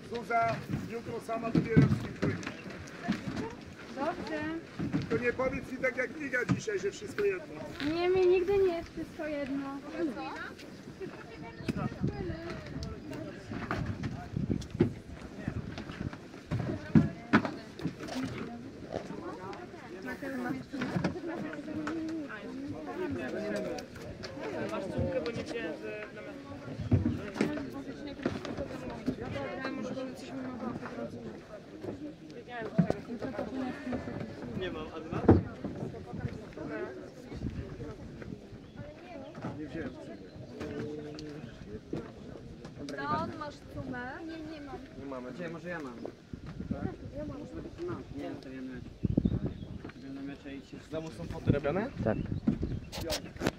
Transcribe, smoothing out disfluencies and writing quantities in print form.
Zuza, jutro sama wybierasz z kim pójdziesz. Dobrze. To nie powiedz mi tak jak Iga dzisiaj, że wszystko jedno. Nie, mi nigdy nie jest wszystko jedno. Masz córkę, bo nie wziąłem z nie mam, a dwa? Nie wziąłem. Stąd masz sumę? Nie mam. Nie mamy. Gdzie? Może ja mam. Ja mam. Mam. Nie, to wiem. Wiem na mecze i się... Z domu są foty robione? Tak.